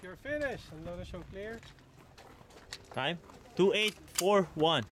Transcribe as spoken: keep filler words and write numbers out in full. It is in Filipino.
you're finished. Ang low na show clear. Time? two eight four one.